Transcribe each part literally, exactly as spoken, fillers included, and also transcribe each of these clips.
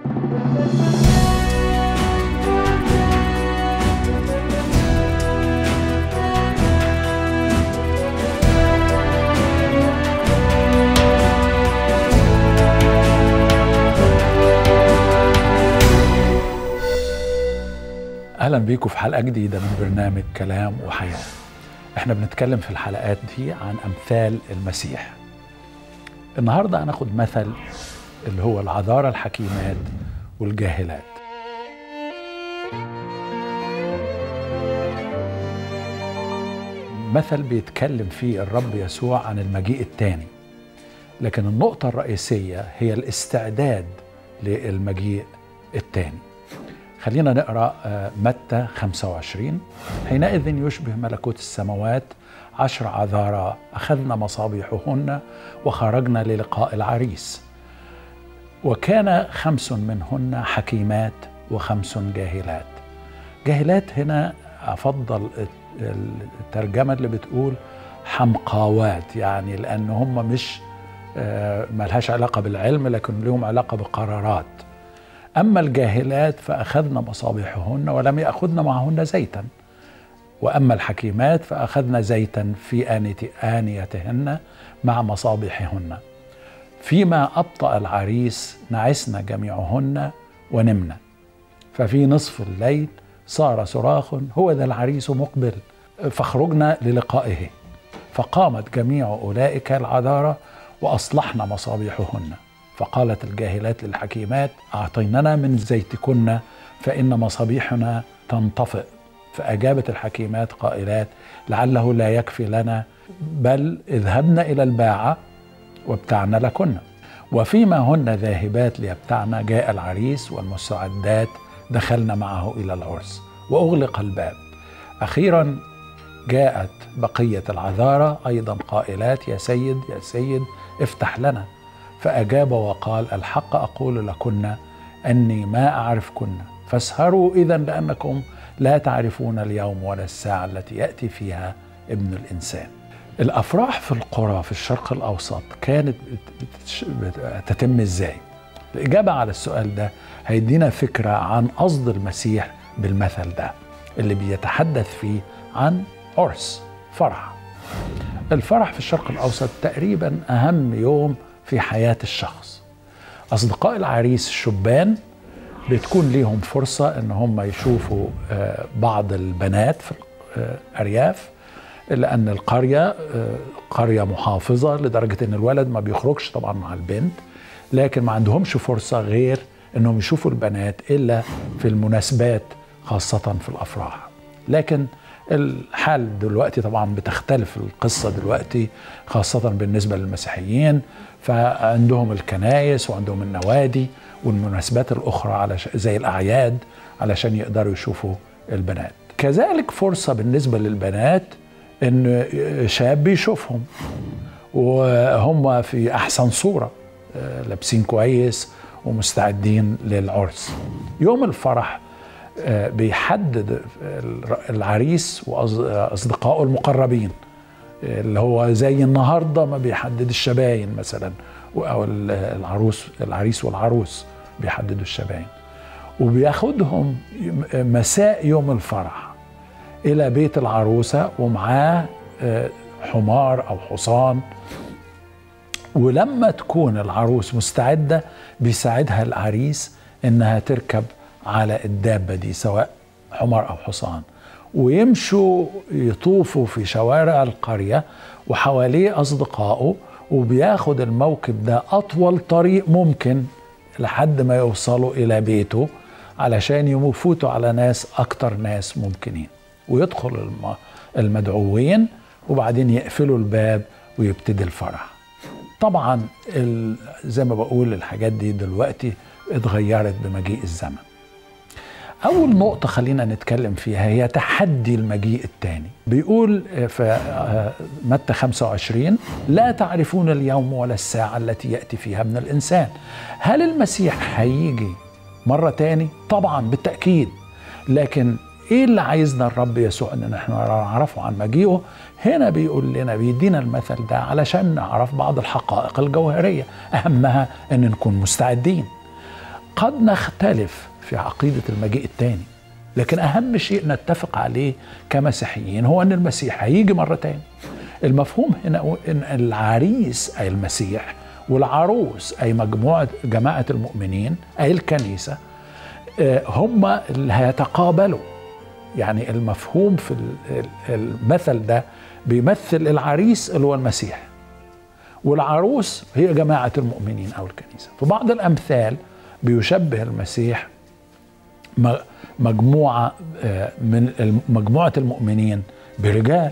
أهلا بيكم في حلقة جديدة من برنامج كلام وحياة. احنا بنتكلم في الحلقات دي عن أمثال المسيح. النهاردة هناخد مثل اللي هو العذارى الحكيمات والجاهلات. مثل بيتكلم فيه الرب يسوع عن المجيء الثاني، لكن النقطة الرئيسية هي الاستعداد للمجيء الثاني. خلينا نقرأ متى خمسة وعشرين. حينئذ يشبه ملكوت السماوات عشر عذارى أخذنا مصابيحهن وخرجنا للقاء العريس، وكان خمس منهن حكيمات وخمس جاهلات. جاهلات هنا أفضل الترجمة اللي بتقول حمقاوات، يعني لأن هم مش ملهاش علاقة بالعلم لكن لهم علاقة بقرارات. أما الجاهلات فأخذنا مصابيحهن ولم يأخذن معهن زيتا، وأما الحكيمات فأخذن زيتا في آنيتهن مع مصابيحهن. فيما أبطأ العريس نعسن جميعهن ونمنا، ففي نصف الليل صار صراخ هو ذا العريس مقبل فخرجنا للقائه. فقامت جميع أولئك العذارى وأصلحن مصابيحهن. فقالت الجاهلات للحكيمات أعطيننا من زيتكن فإن مصابيحنا تنطفئ. فأجابت الحكيمات قائلات لعله لا يكفي لنا، بل اذهبن إلى الباعة وابتعن لكن. وفيما هن ذاهبات ليبتعن جاء العريس والمستعدات دخلن معه إلى العرس وأغلق الباب. أخيرا جاءت بقية العذارى أيضا قائلات يا سيد يا سيد افتح لنا. فأجاب وقال الحق أقول لكن أني ما أعرفكن، فاسهروا إذا لأنكم لا تعرفون اليوم ولا الساعة التي يأتي فيها ابن الإنسان. الأفراح في القرى في الشرق الأوسط كانت تتم إزاي؟ الإجابة على السؤال ده هيدينا فكرة عن قصد المسيح بالمثل ده اللي بيتحدث فيه عن عرس، فرح. الفرح في الشرق الأوسط تقريبا أهم يوم في حياة الشخص. أصدقاء العريس الشبان بتكون ليهم فرصة إن هم يشوفوا بعض البنات في الأرياف، لأن القرية قرية محافظة لدرجة إن الولد ما بيخرجش طبعا مع البنت، لكن ما عندهمش فرصة غير إنهم يشوفوا البنات إلا في المناسبات خاصة في الأفراح. لكن الحال دلوقتي طبعا بتختلف القصة دلوقتي خاصة بالنسبة للمسيحيين، فعندهم الكنائس وعندهم النوادي والمناسبات الأخرى على زي الأعياد علشان يقدروا يشوفوا البنات. كذلك فرصة بالنسبة للبنات إن شاب يشوفهم وهم في أحسن صورة، لابسين كويس ومستعدين للعرس. يوم الفرح بيحدد العريس وأصدقائه المقربين، اللي هو زي النهاردة ما بيحدد الشباين مثلا، أو العروس العريس والعروس بيحددوا الشباين، وبياخدهم مساء يوم الفرح إلى بيت العروسة ومعاه حمار أو حصان. ولما تكون العروس مستعدة بيساعدها العريس إنها تركب على الدابة دي سواء حمار أو حصان، ويمشوا يطوفوا في شوارع القرية وحواليه أصدقائه، وبياخد الموكب ده أطول طريق ممكن لحد ما يوصلوا إلى بيته علشان يفوتوا على ناس أكتر ناس ممكنين، ويدخل المدعوين وبعدين يقفلوا الباب ويبتدي الفرح. طبعا زي ما بقول الحاجات دي دلوقتي اتغيرت بمجيء الزمن. أول نقطة خلينا نتكلم فيها هي تحدي المجيء الثاني. بيقول في متى خمسة وعشرين لا تعرفون اليوم ولا الساعة التي يأتي فيها ابن الإنسان. هل المسيح هيجي مرة تاني؟ طبعا بالتأكيد، لكن إيه اللي عايزنا الرب يسوع إن احنا نعرفه عن مجيئه؟ هنا بيقول لنا بيدينا المثل ده علشان نعرف بعض الحقائق الجوهرية، أهمها أن نكون مستعدين. قد نختلف في عقيدة المجيء الثاني، لكن أهم شيء نتفق عليه كمسيحيين هو أن المسيح هيجي مرة تاني. المفهوم هنا أن العريس أي المسيح والعروس أي مجموعة جماعة المؤمنين أي الكنيسة هم اللي هيتقابلوا. يعني المفهوم في المثل ده بيمثل العريس اللي هو المسيح، والعروس هي جماعة المؤمنين أو الكنيسة. في بعض الأمثال بيشبه المسيح مجموعة من مجموعة المؤمنين برجال،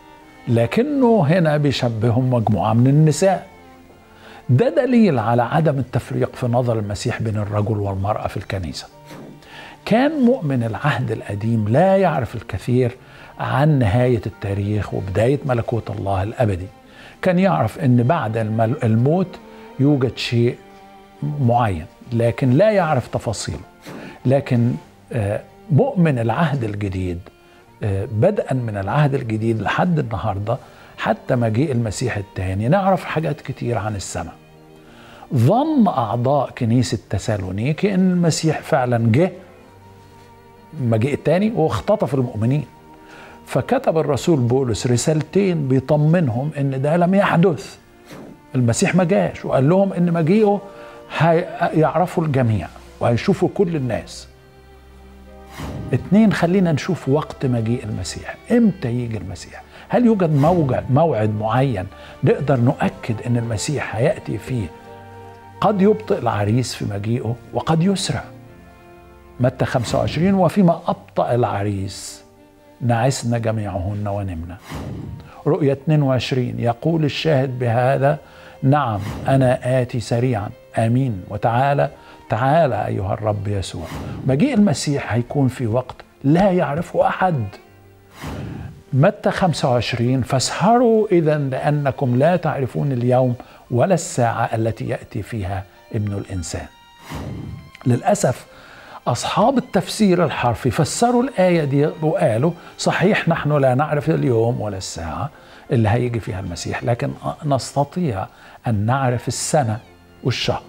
لكنه هنا بيشبههم مجموعة من النساء. ده دليل على عدم التفريق في نظر المسيح بين الرجل والمرأة في الكنيسة. كان مؤمن العهد القديم لا يعرف الكثير عن نهاية التاريخ وبداية ملكوت الله الأبدي. كان يعرف أن بعد الموت يوجد شيء معين، لكن لا يعرف تفاصيله. لكن مؤمن العهد الجديد بدءا من العهد الجديد لحد النهاردة حتى مجيء المسيح الثاني نعرف حاجات كتير عن السماء. ظن أعضاء كنيسة تسالونيكي أن المسيح فعلا جه مجيء الثاني واختطف المؤمنين، فكتب الرسول بولس رسالتين بيطمنهم أن ده لم يحدث. المسيح ما جاش، وقال لهم أن مجيئه هيعرفوا الجميع وهيشوفوا كل الناس. اتنين، خلينا نشوف وقت مجيء المسيح. امتى يجي المسيح؟ هل يوجد موعد معين نقدر نؤكد ان المسيح هيأتي فيه؟ قد يبطئ العريس في مجيئه وقد يسرع. متى خمسة وعشرين وفيما أبطأ العريس نعسنا جميعهن ونمنا. رؤية اثنين وعشرين يقول الشاهد بهذا نعم أنا آتي سريعا آمين وتعالى تعالى أيها الرب يسوع. مجيء المسيح هيكون في وقت لا يعرفه أحد. متى خمسة وعشرين فاسهروا إذا لأنكم لا تعرفون اليوم ولا الساعة التي يأتي فيها ابن الإنسان. للأسف أصحاب التفسير الحرفي فسروا الآية دي وقالوا صحيح نحن لا نعرف اليوم ولا الساعة اللي هيجي فيها المسيح، لكن نستطيع أن نعرف السنة والشهر.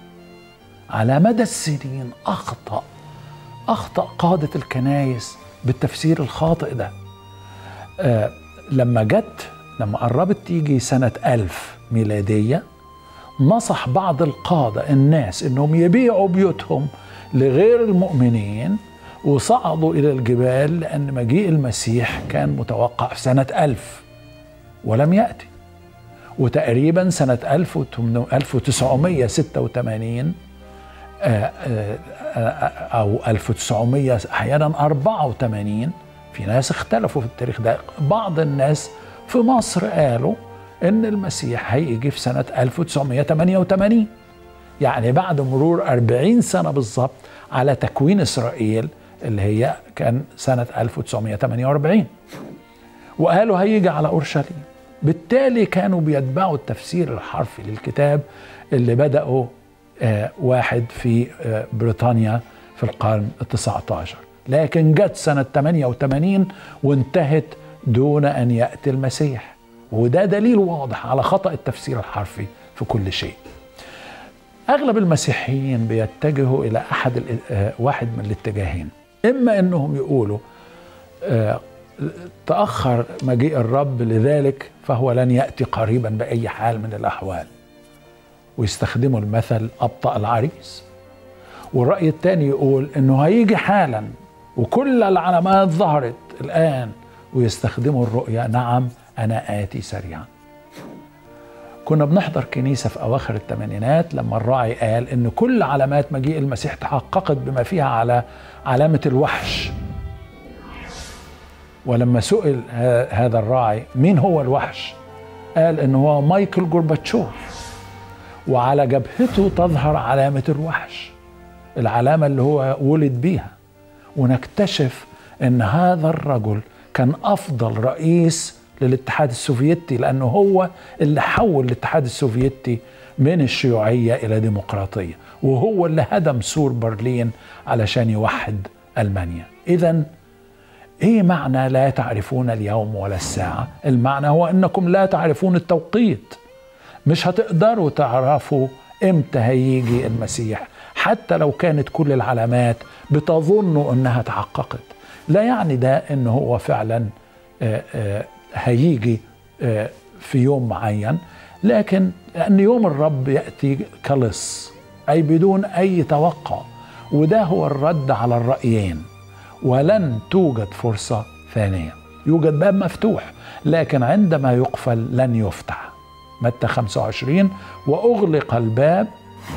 على مدى السنين أخطأ أخطأ قادة الكنايس بالتفسير الخاطئ ده. آه لما جت لما قربت تيجي سنة ألف ميلادية نصح بعض القادة الناس إنهم يبيعوا بيوتهم لغير المؤمنين وصعدوا إلى الجبال، لأن مجيء المسيح كان متوقع في سنة ألف ولم يأتي. وتقريبا سنة ألف وتسعمائة وستة وثمانين أو ألف وتسعمائة أحيانا أربعة وثمانين، في ناس اختلفوا في التاريخ ده. بعض الناس في مصر قالوا إن المسيح هيجي في سنة ألف وتسعمائة وثمانية وثمانين، يعني بعد مرور أربعين سنة بالضبط على تكوين إسرائيل اللي هي كان سنة ألف وتسعمائة وثمانية وأربعين، وقالوا هيجي على أورشليم. بالتالي كانوا بيتبعوا التفسير الحرفي للكتاب اللي بدأوا آه واحد في آه بريطانيا في القرن التاسع عشر، لكن جت سنة ثمانية وثمانين وانتهت دون أن يأتي المسيح. وده دليل واضح على خطأ التفسير الحرفي في كل شيء. أغلب المسيحيين بيتجهوا إلى أحد آه واحد من الاتجاهين، إما أنهم يقولوا آه تأخر مجيء الرب لذلك فهو لن يأتي قريبا بأي حال من الأحوال، ويستخدموا المثل أبطأ العريس. والرأي الثاني يقول إنه هيجي حالا وكل العلامات ظهرت الآن، ويستخدموا الرؤية نعم أنا آتي سريعا. كنا بنحضر كنيسة في أواخر الثمانينات لما الراعي قال إن كل علامات مجيء المسيح تحققت بما فيها على علامة الوحش. ولما سئل هذا الراعي مين هو الوحش، قال إنه هو مايكل جورباتشوف، وعلى جبهته تظهر علامة الوحش، العلامة اللي هو ولد بيها. ونكتشف إن هذا الرجل كان أفضل رئيس للاتحاد السوفيتي، لأنه هو اللي حول الاتحاد السوفيتي من الشيوعية إلى ديمقراطية، وهو اللي هدم سور برلين علشان يوحد ألمانيا. إذن إيه معنى لا تعرفون اليوم ولا الساعة؟ المعنى هو أنكم لا تعرفون التوقيت، مش هتقدروا تعرفوا إمتى هيجي المسيح حتى لو كانت كل العلامات بتظن أنها تحققت. لا يعني ده أنه هو فعلا آآ آآ هيجي آآ في يوم معين، لكن أن يوم الرب يأتي كلص، أي بدون أي توقع. وده هو الرد على الرأيين، ولن توجد فرصة ثانية. يوجد باب مفتوح، لكن عندما يقفل لن يفتح. متى خمسة وعشرين: وأغلق الباب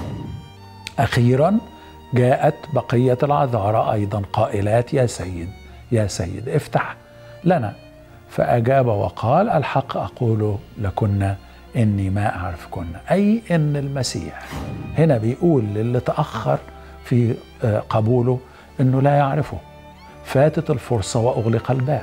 أخيرا جاءت بقية العذارى أيضا قائلات: يا سيد يا سيد افتح لنا. فأجاب وقال: الحق أقول لكن إني ما أعرفكن. أي إن المسيح هنا بيقول للي تأخر في قبوله إنه لا يعرفه، فاتت الفرصة وأغلق الباب.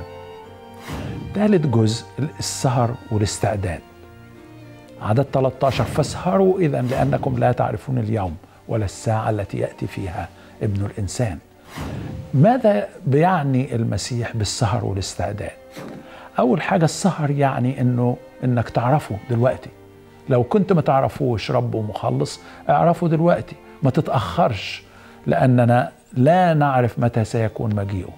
ثالث جزء السهر والاستعداد. عدد ثلاثة عشر: فاسهروا إذا لأنكم لا تعرفون اليوم ولا الساعة التي يأتي فيها ابن الإنسان. ماذا بيعني المسيح بالسهر والاستعداد؟ أول حاجة السهر يعني إنه إنك تعرفه دلوقتي. لو كنت ما تعرفوش رب ومخلص اعرفه دلوقتي، ما تتأخرش، لأننا لا نعرف متى سيكون مجيئه.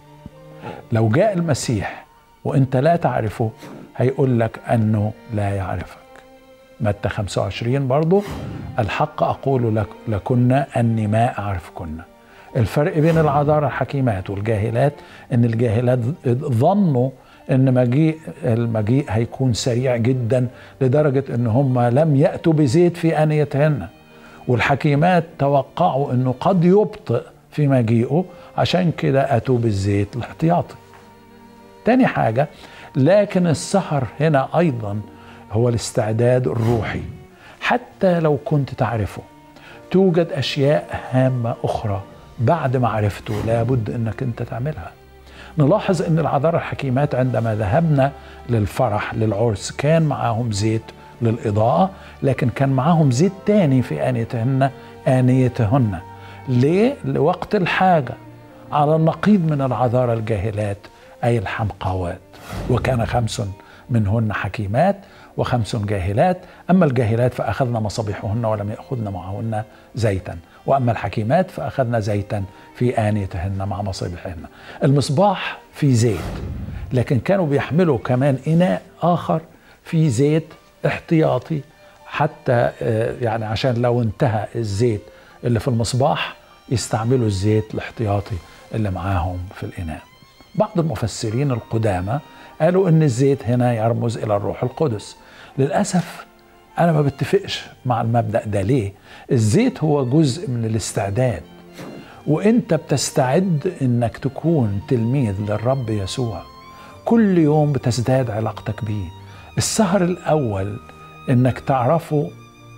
لو جاء المسيح وإنت لا تعرفه هيقول لك أنه لا يعرفك. متى خمسة وعشرين برضو: الحق أقول لك لكن أني ما أعرفكن. الفرق بين العذارى الحكيمات والجاهلات إن الجاهلات ظنوا إن مجيء المجيء هيكون سريع جدا لدرجة إن هم لم يأتوا بزيت في آنيتهن، والحكيمات توقعوا إنه قد يبطئ في مجيئه، عشان كده أتوا بالزيت الاحتياطي. تاني حاجة، لكن السهر هنا أيضا هو الاستعداد الروحي. حتى لو كنت تعرفه توجد أشياء هامة أخرى بعد معرفته لابد أنك أنت تعملها. نلاحظ أن العذارى الحكيمات عندما ذهبنا للفرح للعرس كان معاهم زيت للإضاءة، لكن كان معاهم زيت تاني في آنيتهن آنيتهن ليه؟ لوقت الحاجة، على النقيض من العذارى الجاهلات أي الحمقاوات. وكان خمس منهن حكيمات وخمس جاهلات، أما الجاهلات فأخذنا مصابيحهن ولم يأخذن معهن زيتا، وأما الحكيمات فأخذنا زيتا في آنيتهن مع مصابيحهن. المصباح في زيت، لكن كانوا بيحملوا كمان إناء آخر في زيت احتياطي، حتى يعني عشان لو انتهى الزيت اللي في المصباح يستعملوا الزيت الاحتياطي اللي معاهم في الإناء. بعض المفسرين القدامى قالوا ان الزيت هنا يرمز الى الروح القدس. للأسف انا ما بتفقش مع المبدأ ده. ليه؟ الزيت هو جزء من الاستعداد، وانت بتستعد انك تكون تلميذ للرب يسوع. كل يوم بتزداد علاقتك بيه. السهر الاول انك تعرفه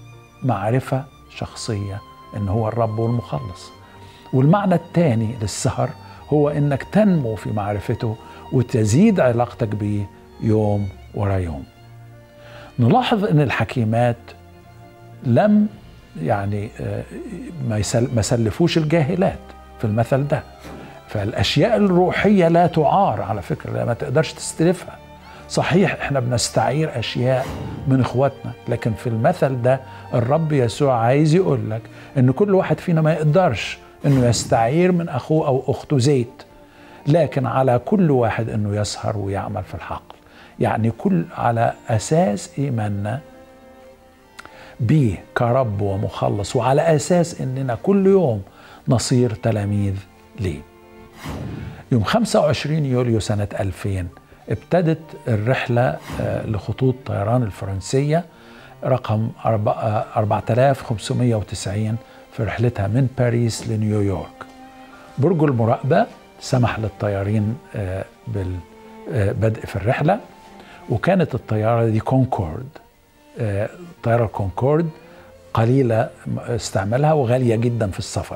معرفة شخصية ان هو الرب والمخلص، والمعنى الثاني للسهر هو انك تنمو في معرفته وتزيد علاقتك بيه يوم ورا يوم. نلاحظ ان الحكيمات لم يعني ما سلفوش الجاهلات في المثل ده. فالاشياء الروحية لا تعار على فكرة، ما تقدرش تستلفها. صحيح احنا بنستعير اشياء من اخواتنا، لكن في المثل ده الرب يسوع عايز يقول لك ان كل واحد فينا ما يقدرش انه يستعير من اخوه او اخته زيت، لكن على كل واحد انه يسهر ويعمل في الحقل. يعني كل على اساس ايماننا بيه كرب ومخلص، وعلى اساس اننا كل يوم نصير تلاميذ ليه. يوم خمسة وعشرين يوليو سنة ألفين ابتدت الرحلة لخطوط طيران الفرنسية رقم أربعة آلاف وخمسمائة وتسعين في رحلتها من باريس لنيويورك. برج المراقبة سمح للطيارين بالبدء في الرحلة، وكانت الطيارة دي كونكورد. طيارة كونكورد قليلة استعمالها وغالية جدا في السفر،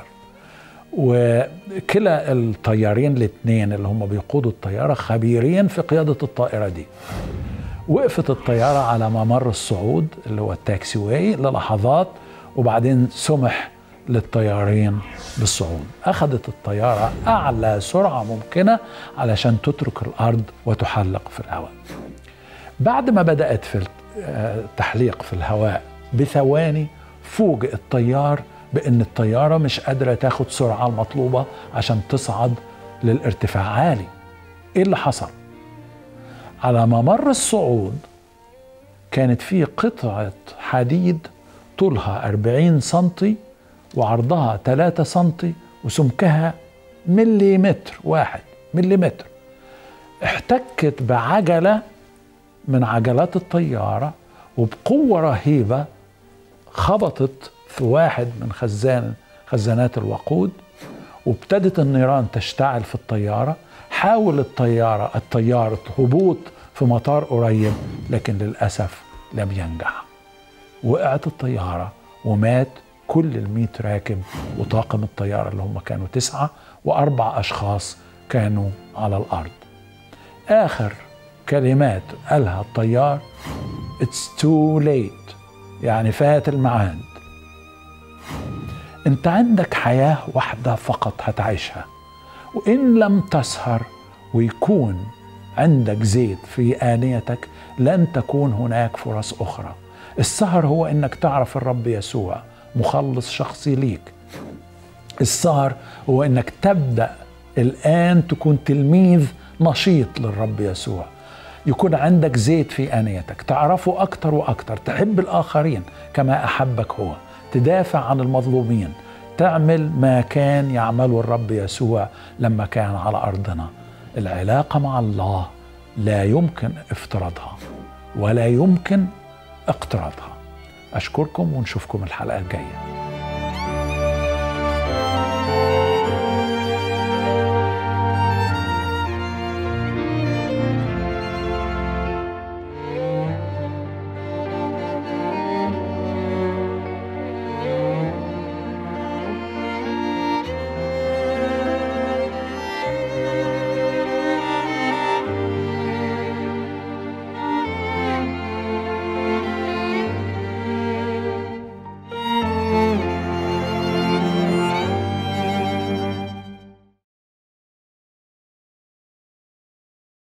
وكلا الطيارين الاثنين اللي هم بيقودوا الطيارة خبيرين في قيادة الطائرة دي. وقفت الطيارة على ممر الصعود اللي هو التاكسي واي للحظات، وبعدين سمح للطيارين بالصعود. أخذت الطيارة أعلى سرعة ممكنة علشان تترك الأرض وتحلق في الهواء. بعد ما بدأت في التحليق في الهواء بثواني فوجئ الطيار بأن الطيارة مش قادرة تاخد سرعة المطلوبة عشان تصعد للارتفاع عالي. إيه اللي حصل؟ على ممر الصعود كانت في قطعة حديد طولها أربعين سنتي وعرضها ثلاثة سنتي وسمكها مليمتر واحد مليمتر، احتكت بعجلة من عجلات الطيارة وبقوة رهيبة خبطت في واحد من خزان خزانات الوقود، وابتدت النيران تشتعل في الطيارة. حاول الطيارة الطيار هبوط في مطار قريب، لكن للأسف لم ينجح. وقعت الطيارة ومات كل الميت راكب وطاقم الطيارة اللي هم كانوا تسعة، وأربع أشخاص كانوا على الأرض. آخر كلمات قالها الطيار It's too late، يعني فات الميعاد. انت عندك حياة واحدة فقط هتعيشها، وإن لم تسهر ويكون عندك زيت في آنيتك لن تكون هناك فرص أخرى. السهر هو إنك تعرف الرب يسوع مخلص شخصي ليك. السهر هو إنك تبدأ الآن تكون تلميذ نشيط للرب يسوع، يكون عندك زيت في آنيتك، تعرفه أكتر وأكتر، تحب الآخرين كما أحبك هو، تدافع عن المظلومين، تعمل ما كان يعمله الرب يسوع لما كان على أرضنا. العلاقة مع الله لا يمكن افتراضها ولا يمكن اقتراضها. أشكركم ونشوفكم الحلقة الجاية.